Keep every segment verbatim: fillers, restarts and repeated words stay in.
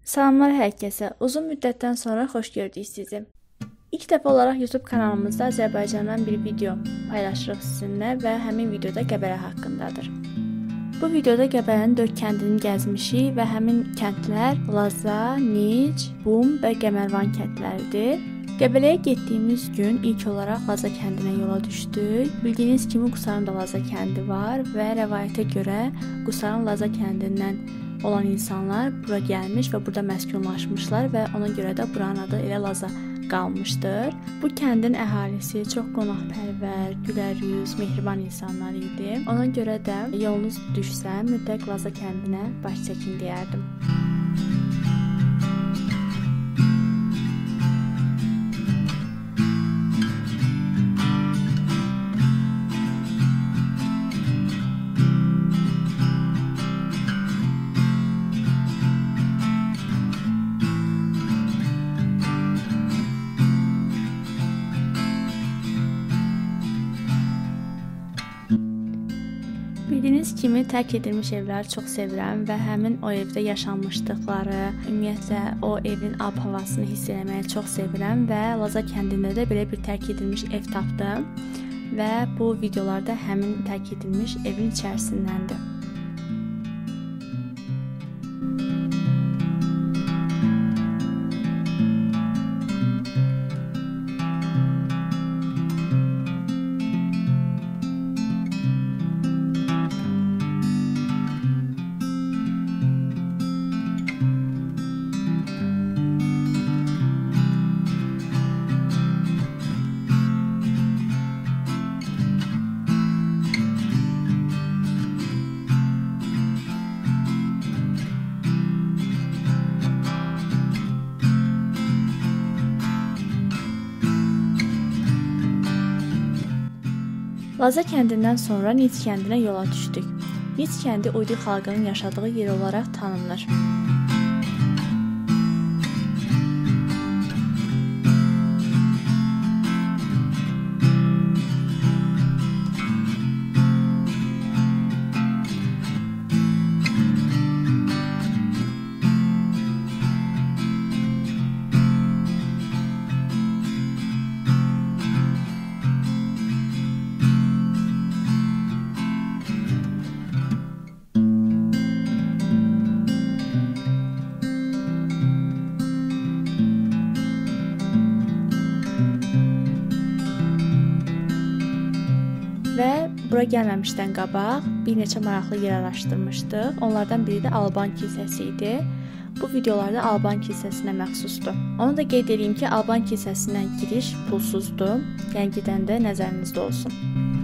Salamlar hər kəsə. Uzun müddətdən sonra xoş gördük sizi. İlk dəfə olaraq YouTube kanalımızda Azərbaycandan bir video paylaşırıq sizinlə və həmin videoda Qəbələ haqqındadır. Bu videoda Qəbələnin dörd kəndini gəzmişik və həmin kəndlər Laza, Nic, Bum və Qəmərvan kəndləridir. Qəbələyə getdiyimiz gün ilk olaraq Laza kəndinə yola düşdük. Bildiyiniz kimi Qusarın da Laza kəndi var və rəvayətə görə Qusarın Laza kəndindən olan insanlar bura gəlmiş və burada məskunlaşmışlar və ona görə də buranın adı elə Laza qalmışdır. Bu kəndin əhalisi çox qonaqpərvər, gülərüz, mehriban insanlar idi. Ona görə də yolunuz düşsə, mütləq Laza kəndinə baş çəkin deyərdim. Bildiyiniz kimi tərk edilmiş evləri çox sevirəm və həmin o evdə yaşanmışlıqları, ümumiyyətlə o evin ab-havasını hiss etməyi çox sevirəm və Laza kəndində də belə bir tərk edilmiş ev tapdım və bu videolarda həmin tərk edilmiş evin içərisindəndir. Laza kəndindən sonra Nic kəndinə yola düşdük. Nic kəndi Uydu xalqının yaşadığı yer olaraq tanınır. Və bura gəlməmişdən qabaq bir neçə maraqlı yer araşdırmışdıq. Onlardan biri də Alban kilsəsi idi. Bu videolarda Alban kilsəsinə məxsusdur. Onu da qeyd edeyim ki, Alban kilsəsinə giriş pulsuzdur. Yəni gedəndə nəzərinizdə olsun.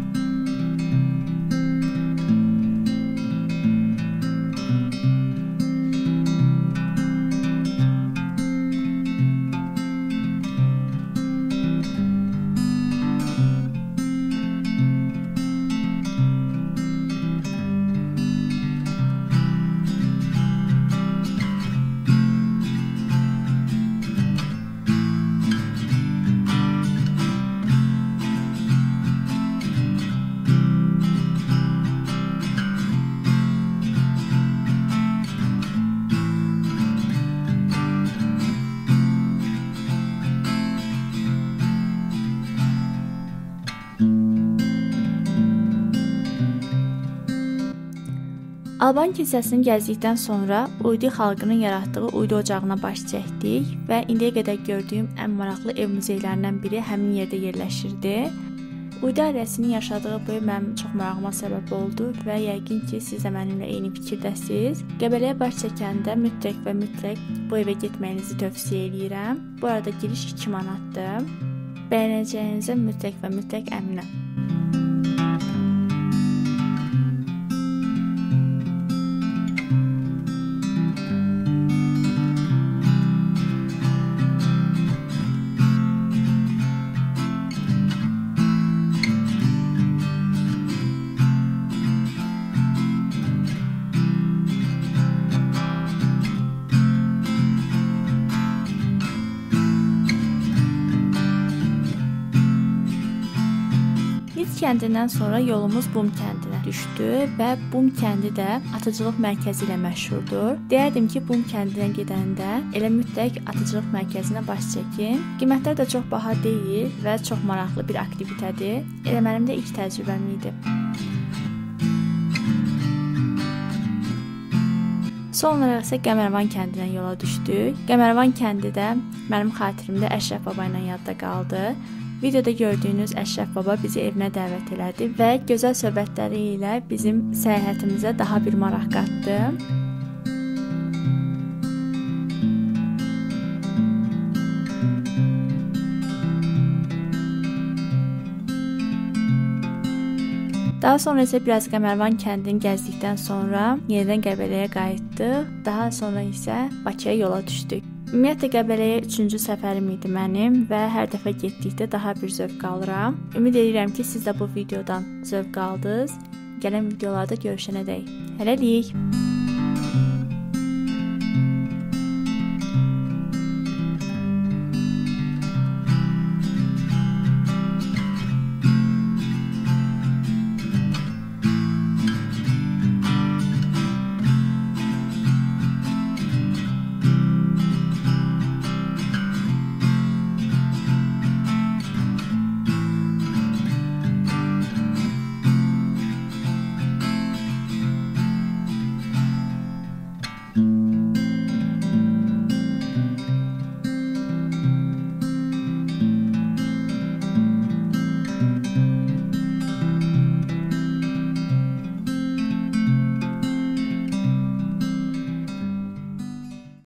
Alban kilsəsini gəzdikdən sonra Uydu xalqının yaratdığı Uydu ocağına baş çəkdik və indiyə qədər gördüyüm ən maraqlı ev muzeylərindən biri həmin yerdə yerləşirdi. Uydu ailəsinin yaşadığı bu ev mənim çox marağıma səbəb oldu və yəqin ki, siz də mənimlə eyni fikirdəsiniz. Qəbələyə baş çəkəndə mütləq və mütləq bu evə getməyinizi tövsiyə edirəm. Bu arada giriş iki manatdır. Bəyənəcəyinizə mütləq və mütləq əminəm. Nic kəndindən sonra yolumuz Bum kəndinə düşdü və Bum kəndi də atıcılıq mərkəzi ilə məşhurdur. Deyərdim ki, Bum kəndinə gedəndə elə mütləq atıcılıq mərkəzinə baş çəkin. Qiymətlər də çox baha deyil və çox maraqlı bir aktivitədir. Elə mənim də ilk təcrübəm idi. Son olaraq isə Qəmərvan kəndinə yola düşdük. Qəmərvan kəndi də mənim xatirimdə Əşrəf baba ilə yadda qaldı. Videoda gördüyünüz Əşrəf baba bizi evinə dəvət elədi və gözəl söhbətləri ilə bizim səyahətimizə daha bir maraq qatdı. Daha sonra isə biraz Qəmərvan kəndini gəzdikdən sonra yenidən Qəbələyə qayıtdıq. Daha sonra isə Bakıya yola düşdük. Ümumiyyətlə Qəbələyə üçüncü səfərim idi mənim və hər dəfə getdikdə daha bir zövq alıram. Ümid edirəm ki, siz də bu videodan zövq aldınız. Gələn videolarda görüşənədək. Hələlik.